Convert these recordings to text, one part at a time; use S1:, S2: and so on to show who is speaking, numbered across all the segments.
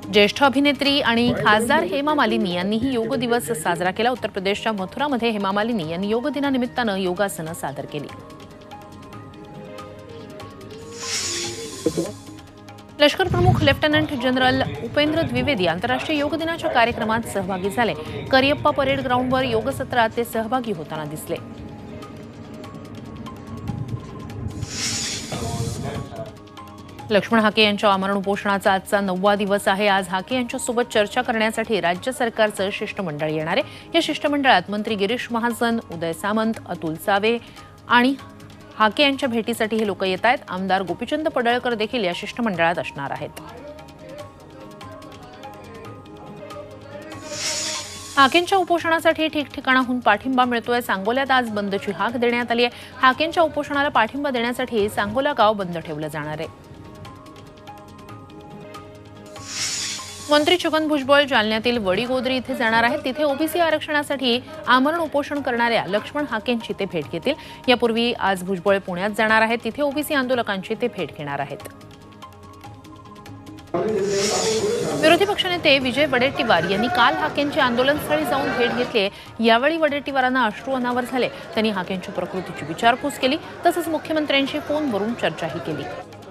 S1: ज्येष्ठ अभिनेत्री आणि खासदार हेमा मालिनी यांनीही योग दिवस साजरा केला। उत्तर प्रदेशच्या मथुरामध्ये हेमा मालिनी यांनी योग दिनानिमित्तानं योगासनं सादर केली। लष्कर प्रमुख लेफ्टनंट जनरल उपेंद्र द्विवेदी आंतरराष्ट्रीय योग दिनाच्या कार्यक्रमात सहभागी झाले। करियप्पा परेड ग्राउंडवर योग सत्रात ते सहभागी होताना दिसले। लक्ष्मण हाके यांच्या आमरण उपोषणाचा आजचा 9वा दिवस आहे। आज हाके यांच्यासोबत चर्चा करण्यासाठी राज्य सरकारचं शिष्टमंडळ येणार आहे। या शिष्टमंडळात मंत्री गिरीश महाजन, उदय सामंत, अतुल सावे आणि हाके यांच्या भेटीसाठी हे लोक येत आहेत। आमदार गोपीचंद पडळकर देखील या शिष्टमंडळात असणार आहेत। हाकेंच्या उपोषणासाठी ठिकठिकाणाहून पाठिंबा मिळतोय। सांगोल्यात आज बंदची हाक देण्यात आली आहे। हाकेंच्या उपोषणाला पाठिंबा देण्यासाठी सांगोला गाव बंद ठेवलं जाणार आहे। मंत्री छगन भुजबळ जालन्यातील वडीगोद्री इथे जाणार आहेत। तिथे ओबीसी आरक्षणासाठी आमरण उपोषण करणाऱ्या लक्ष्मण हाकेंची ते भेट घेतील। यापूर्वी आज भुजबळ पुण्यात जाणार आहेत। तिथे ओबीसी आंदोलकांची ते भेट घेणार आहेत। विरोधी पक्षनेते विजय वडेट्टीवार यांनी काल हाकेंची आंदोलनस्थळी जाऊन भेट घेतली। यावेळी वडेट्टीवारांना अश्रू अनावर झाले। त्यांनी हाकेंच्या प्रकृतीची विचारपूस केली, तसंच मुख्यमंत्र्यांशी फोनवरून चर्चाही केली।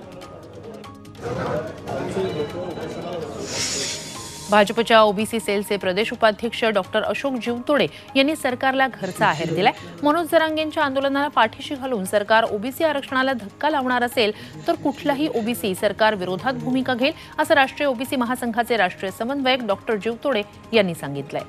S1: भाजपच्या ओबीसी सेलचे प्रदेश उपाध्यक्ष डॉक्टर अशोक जीवतोडे यांनी सरकारला घरचा आहेर दिलाय। मनोज जरांगेंच्या आंदोलनाला पाठीशी घालून सरकार ओबीसी आरक्षणाला धक्का लावणार असेल तर कुठलाही ओबीसी सरकार विरोधात भूमिका घेईल, असं राष्ट्रीय ओबीसी महासंघाचे राष्ट्रीय समन्वयक डॉक्टर जीवतोडे यांनी सांगितलंय।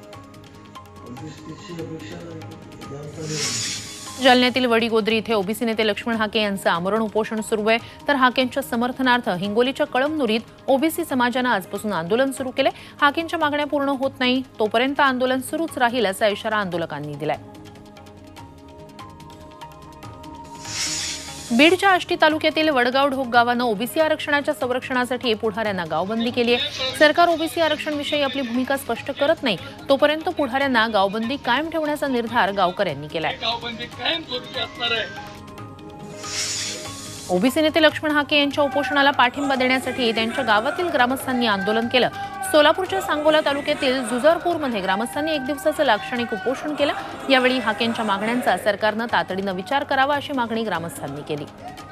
S1: जालन्यातील वडीगोद्री इथे ओबीसी नेते लक्ष्मण हाके यांचं आमरण उपोषण सुरू आहे। तर हाकेंच्या समर्थनार्थ हिंगोलीच्या कळमनुरीत ओबीसी समाजानं आजपासून आंदोलन सुरू केले। हाकेंच्या मागण्या पूर्ण होत नाही तोपर्यंत आंदोलन सुरूच राहील असा इशारा आंदोलकांनी दिलाय। बीडच्या आष्टी तालुक्यातील वडगाव ढोक गावानं ओबीसी आरक्षणाच्या संरक्षणासाठी पुढाऱ्यांना गावबंदी केली आहे। सरकार ओबीसी आरक्षणाविषयी आपली भूमिका स्पष्ट करत नाही तोपर्यंत पुढाऱ्यांना गावबंदी कायम ठेवण्याचा निर्धार गावकऱ्यांनी केलाय। ओबीसी नेते लक्ष्मण हाके यांच्या उपोषणाला पाठिंबा देण्यासाठी त्यांच्या गावातील ग्रामस्थांनी आंदोलन केलं। सोलापूरच्या सांगोला तालुक्यातील जुजारपूरमध्ये ग्रामस्थांनी एक दिवसाचं लाक्षणिक उपोषण केलं। यावेळी हाकेंच्या मागण्यांचा सरकारनं तातडीनं विचार करावा अशी मागणी ग्रामस्थांनी केली।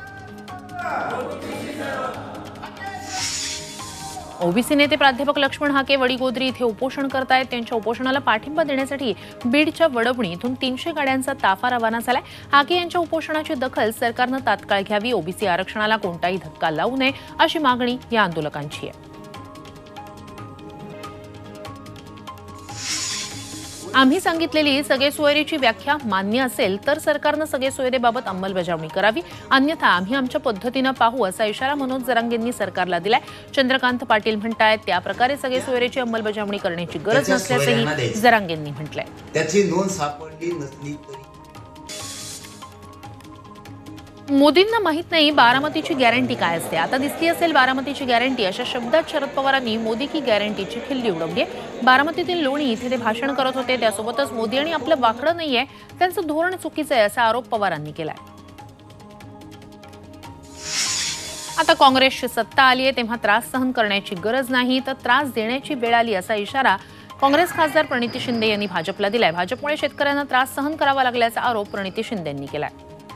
S1: ओबीसी नेते प्राध्यापक लक्ष्मण हाके वडीगोद्री इथे उपोषण करतायत। त्यांच्या उपोषणाला पाठिंबा देण्यासाठी बीडच्या वडवणी इथून 300 गाड्यांचा ताफा रवाना झालाय। हाके यांच्या उपोषणाची दखल सरकारनं तात्काळ घ्यावी, ओबीसी आरक्षणाला कोणताही धक्का लावू नये अशी मागणी या आंदोलकांची आहे। आम्ही सांगितलेली सगळे सोयरीची व्याख्या मान्य असेल तर सरकारनं सगळे सोयरेबाबत अंमलबजावणी करावी, अन्यथा आम्ही आमच्या पद्धतीनं पाहू असा इशारा मनोज जरांगेंनी सरकारला दिलाय। चंद्रकांत पाटील म्हणतायत त्या प्रकारे सगळे सोयरीची अंमलबजावणी करण्याची गरज नसल्याचंही जरांगेंनी म्हटलंय।
S2: त्याची नोंद सापडली नसली तरी
S1: मोदींना माहित नाही बारामतीची गॅरंटी काय असते, आता दिसली असेल बारामतीची गॅरंटी अशा शब्दात शरद पवारांनी मोदी की गॅरंटीची खिल्ली उडवली आहे। बारामतीतील लोणी इथे ते भाषण करत होते। त्यासोबतच मोदी आणि आपलं वाकडं नाहीये, त्यांचं धोरण चुकीचं आहे असा आरोप पवारांनी केलाय। आता काँग्रेसची सत्ता आली आहे तेव्हा त्रास सहन करण्याची गरज नाही तर त्रास देण्याची वेळ आली असा इशारा काँग्रेस खासदार प्रणिती शिंदे यांनी भाजपला दिलाय। भाजपमुळे शेतकऱ्यांना त्रास सहन करावा लागल्याचा आरोप प्रणिती शिंदेंनी केलाय।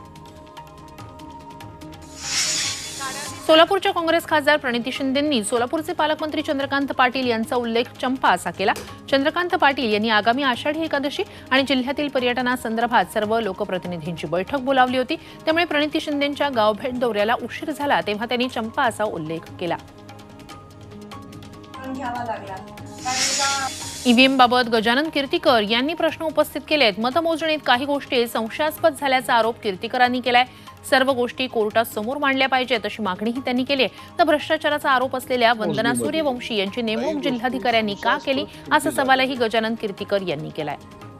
S1: सोलापूरच्या काँग्रेस खासदार प्रणिती शिंदेंनी सोलापूरचे पालकमंत्री चंद्रकांत पाटील यांचा उल्लेख चंपा असा केला। चंद्रकांत पाटील यांनी आगामी आषाढी एकादशी आणि जिल्ह्यातील पर्यटनासंदर्भात सर्व लोकप्रतिनिधींची बैठक बोलावली होती, त्यामुळे प्रणिती शिंदेंच्या गावभेट दौऱ्याला उशीर झाला तेव्हा त्यांनी चंपा असा उल्लेख केला। ईव्हीएम बाबत गजानन कीर्तीकर यांनी प्रश्न उपस्थित केलेत। मतमोजणीत काही गोष्टी संशयास्पद झाल्याचा आरोप कीर्तीकरांनी केलाय। सर्व गोष्टी कोर्टात समोर मांडल्या पाहिजेत अशी मागणीही त्यांनी केली आहे। तर भ्रष्टाचाराचा आरोप असलेल्या वंदना सूर्यवंशी यांची नेमणूक जिल्हाधिकाऱ्यांनी का केली असा सवालही गजानन कीर्तीकर यांनी केलाय।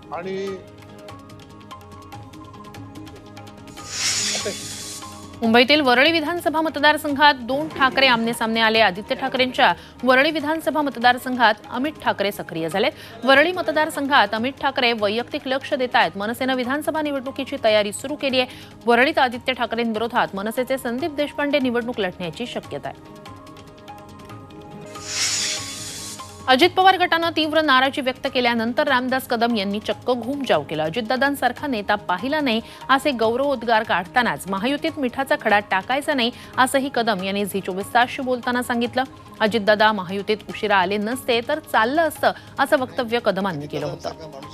S1: मुंबईतील वरळी विधानसभा मतदारसंघात 2 ठाकरे आमनेसामने आले। आदित्य ठाकरेंच्या वरळी विधानसभा मतदारसंघात अमित ठाकरे सक्रिय झालेत। वरळी मतदारसंघात अमित ठाकरे वैयक्तिक लक्ष देत आहेत। मनसेनं विधानसभा निवडणुकीची तयारी सुरू केली आहे। वरळीत आदित्य ठाकरेंविरोधात मनसेचे संदीप देशपांडे निवडणूक लढण्याची शक्यता आहे। अजित पवार गटानं तीव्र नाराजी व्यक्त केल्यानंतर रामदास कदम यांनी चक्क घूमजाव केला. अजितदादांसारखा नेता पाहिला नाही असे गौरवोद्गार काढतानाच महायुतीत मिठाचा खडा टाकायचा नाही असंही कदम यांनी झी 24 तासशी बोलताना सांगितलं. अजितदादा महायुतीत उशिरा आले नसते तर चाललं असतं असं वक्तव्य कदमांनी केलं होतं.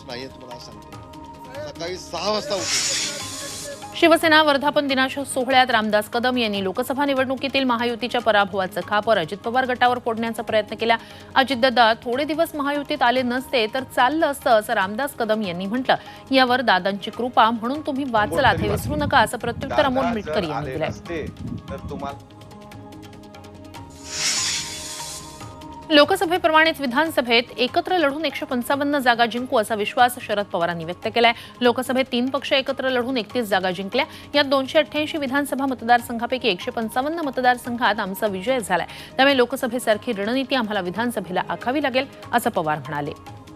S1: शिवसेना वर्धापन दिनाच्या सोहळ्यात रामदास कदम यांनी लोकसभा निवडणुकीतील महायुतीच्या पराभवाचं खापर अजित पवार गटावर फोडण्याचा प्रयत्न केला. अजितदादा थोडे दिवस महायुतीत आले नसते तर चाललं असतं असं रामदास कदम यांनी म्हटलं. यावर दादांची कृपा म्हणून तुम्ही वाचलात हे विसरू नका असं प्रत्युत्तर अमोल मिटकर यांनी दिलं. लोकसभेप्रमाणेच विधानसभेत एकत्र लढून 155 जागा जिंकू असा विश्वास शरद पवारांनी व्यक्त केलाय. लोकसभेत 3 पक्ष एकत्र लढून 31 जागा जिंकल्या. यात 288 विधानसभा मतदारसंघापैकी 155 मतदारसंघात आमचा विजय झालाय. त्यामुळे लोकसभेसारखी रणनीती आम्हाला विधानसभेला आखावी लागेल असं पवार म्हणाले.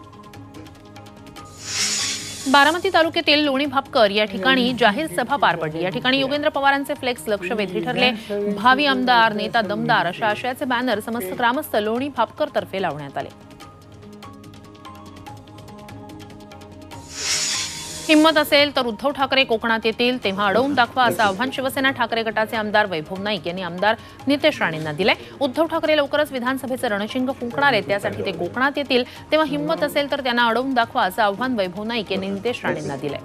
S1: बारामती तालुक्यातील लोणी भापकर या ठिकाणी जाहीर सभा पार पडली. या ठिकाणी योगेंद्र पवारांचे फ्लेक्स लक्षवेधी ठरले. भावी आमदार, नेता दमदार अशा आशयाचे बॅनर समस्त ग्रामस्थ लोणी भापकर तर्फे लावण्यात आले. हिम्मत असेल तर उद्धव ठाकरे कोकणात येतील तेव्हा अडवून दाखवा असं आव्हान शिवसेना ठाकरे गटाचे आमदार वैभव नाईक यांनी आमदार नितेश राणेंना दिलंय. उद्धव ठाकरे लवकरच विधानसभेचं रणशिंग फुंकणार आहेत. त्यासाठी ते कोकणात येतील तेव्हा हिम्मत असेल तर त्यांना अडवून दाखवा असं आव्हान वैभव नाईक यांनी नितेश राणेंना दिलंय.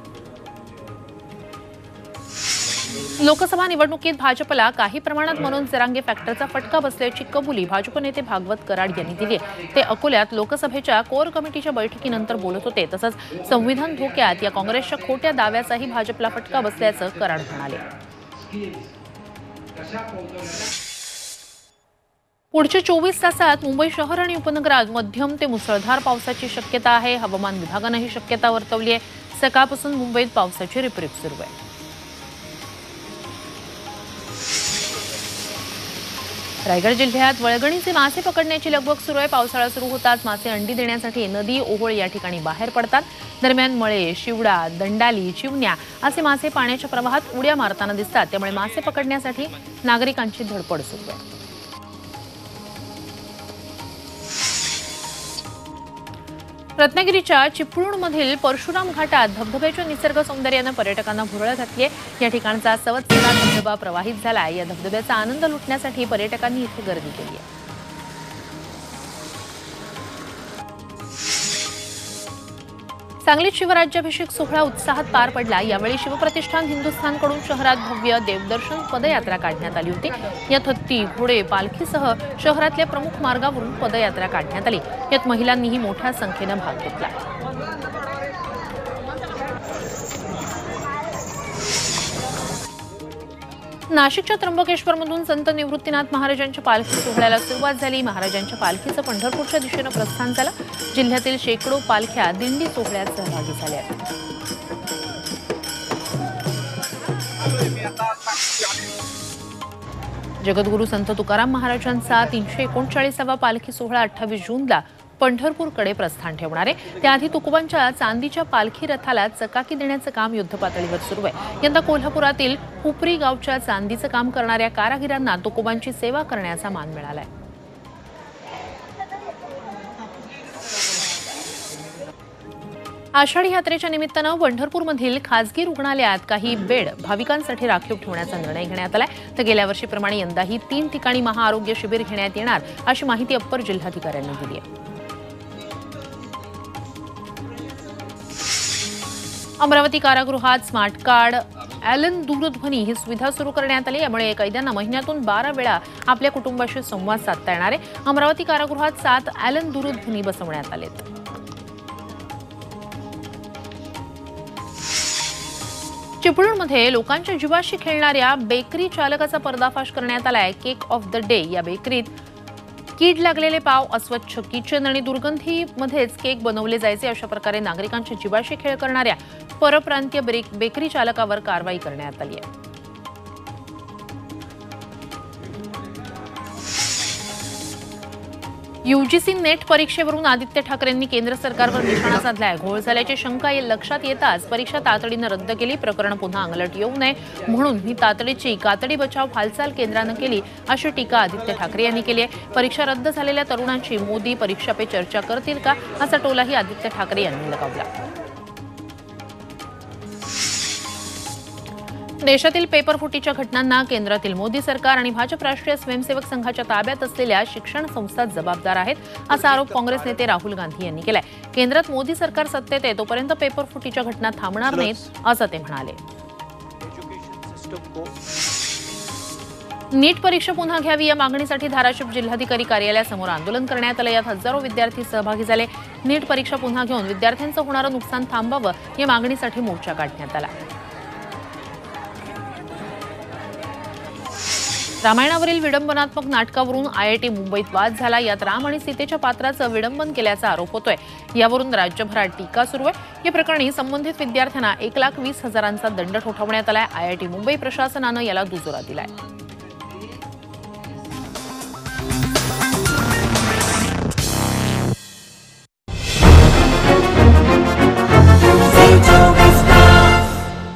S1: लोकसभा निवडणुकीत भाजपला काही प्रमाणात मनोज जरांगे फॅक्टरचा फटका बसल्याची कबुली भाजप नेते भागवत कराड यांनी दिली आहे. ते अकोल्यात लोकसभेच्या कोर कमिटीच्या बैठकीनंतर बोलत होते. तसंच संविधान धोक्यात या काँग्रेसच्या खोट्या दाव्याचाही भाजपला फटका बसल्याचं कराड म्हणाले. पुढच्या 24 तासात मुंबई शहर आणि उपनगरात मध्यम ते मुसळधार पावसाची शक्यता आहे. हवामान विभागानं ही शक्यता वर्तवली आहे. सकाळपासून मुंबईत पावसाची रिपरिप सुरू आहे. रायगड जिल्ह्यात वळगणीचे मासे पकडण्याची लगबग सुरू आहे. पावसाळा सुरू होताच मासे अंडी देण्यासाठी नदी, ओहोळ या ठिकाणी बाहेर पडतात. दरम्यान मळे, शिवडा, दंडाली, चिवण्या असे मासे पाण्याच्या प्रवाहात उड्या मारताना दिसतात. त्यामुळे मासे पकडण्यासाठी नागरिकांची धडपड सुरू आहे. रत्नागिरीच्या चिपळूणमधील परशुराम घाटात धबधब्याच्या निसर्ग सौंदर्यानं पर्यटकांना भुरळ घातली आहे. या ठिकाणचा सवत्सला धबधबा प्रवाहित झाला आहे. या धबधब्याचा आनंद लुटण्यासाठी पर्यटकांनी इथे गर्दी केली आहे. सांगलीत शिवराज्याभिषेक सोहळा उत्साहात पार पडला. यावेळी शिवप्रतिष्ठान हिंदुस्थानकडून शहरात भव्य देवदर्शन पदयात्रा काढण्यात आली होती. यात हत्ती, घोडे, पालखीसह शहरातल्या प्रमुख मार्गावरून पदयात्रा काढण्यात आली. यात महिलांनीही मोठ्या संख्येनं भाग घेतला. नाशिकच्या त्र्यंबकेश्वरमधून संत निवृत्तीनाथ महाराजांच्या पालखी सोहळ्याला सुरुवात झाली. महाराजांच्या पालखीचं पंढरपूरच्या दिशेनं प्रस्थान झालं. जिल्ह्यातील शेकडो पालख्या दिंडी सोहळ्यात सहभागी झाल्या. जगद्गुरू संत तुकाराम महाराजांचा 339वा पालखी सोहळा 28 जूनला पंढरपूरकडे प्रस्थान ठेवणार आहे. त्याआधी तुकोबांच्या चांदीच्या पालखी रथाला चकाकी देण्याचं काम युद्धपातळीवर सुरू आहे. यंदा कोल्हापुरातील हुपरी गावच्या चांदीचं काम करणाऱ्या कारागिरांना तुकोबांची सेवा करण्याचा मान मिळालाय. आषाढी यात्रेच्या निमित्तानं पंढरपूरमधील खासगी रुग्णालयात काही बेड भाविकांसाठी राखीव ठेवण्याचा निर्णय घेण्यात आलाय. तर गेल्या वर्षीप्रमाणे यंदाही 3 ठिकाणी महाआरोग्य शिबिर घेण्यात येणार अशी माहिती अप्पर जिल्हाधिकाऱ्यांनी दिली आहे. अमरावती कारागृहात स्मार्ट कार्ड ॲलन दूरध्वनी ही सुविधा सुरू करण्यात आली. यामुळे कैद्यांना महिन्यातून 12 वेळा आपल्या कुटुंबाशी संवाद साधता येणार आहे. अमरावती कारागृहात 7 ॲलन दूरध्वनी बसवण्यात आलेत. चिपळूणमध्ये लोकांच्या जीवाशी खेळणाऱ्या बेकरी चालकाचा पर्दाफाश करण्यात आलाय. केक ऑफ द डे या बेकरीत कीड लागलेले पाव, अस्वच्छ किचन आणि दुर्गंधीमध्येच केक बनवले जायचे. अशा प्रकारे नागरिकांच्या जीवाशी खेळ करणाऱ्या परप्रांतीय बेकरी चालकावर कारवाई करण्यात आली आहे. यूजीसी नेट परीक्षेवरून आदित्य ठाकरेंनी केंद्र सरकारवर निशाणा साधलाय. घोळ झाल्याची शंका लक्षात येताच परीक्षा तातडीनं रद्द केली. प्रकरण पुन्हा अंगलट येऊ नये म्हणून ही तातडीची कातडी बचाव हालचाल केंद्रानं केली अशी टीका आदित्य ठाकरे यांनी केली आहे. परीक्षा रद्द झालेल्या तरुणांची मोदी परीक्षा पे चर्चा करतील का असा टोलाही आदित्य ठाकरे यांनी लगावला. देशातील पेपरफुटीच्या घटनांना केंद्रातील मोदी सरकार आणि भाजप राष्ट्रीय स्वयंसेवक संघाच्या ताब्यात असलेल्या शिक्षण संस्था जबाबदार आहेत असा आरोप काँग्रेस नेते राहुल गांधी यांनी केलाय. केंद्रात मोदी सरकार सत्तेत आहे तोपर्यंत पेपरफुटीच्या घटना थांबणार नाहीत असं ते म्हणाले. नीट परीक्षा पुन्हा घ्यावी या मागणीसाठी धाराशिव जिल्हाधिकारी कार्यालयासमोर आंदोलन करण्यात आलं. यात हजारो विद्यार्थी सहभागी झाले. नीट परीक्षा पुन्हा घेऊन विद्यार्थ्यांचं होणारं नुकसान थांबावं या मागणीसाठी मोर्चा काढण्यात आला. रामायणावरील विडंबनात्मक नाटकावरून आयआयटी मुंबईत वाद झाला. यात राम आणि सीतेच्या पात्राचं विडंबन केल्याचा आरोप होतोय. यावरून राज्यभरात टीका सुरू आहे. या प्रकरणी संबंधित विद्यार्थ्यांना 1,20,000चा दंड ठोठावण्यात आलाय. आयआयटी मुंबई प्रशासनानं याला दुजोरा दिलाय.